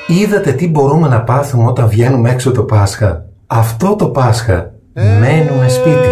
Είδατε τι μπορούμε να πάθουμε όταν βγαίνουμε έξω το Πάσχα? Αυτό το Πάσχα μένουμε σπίτι.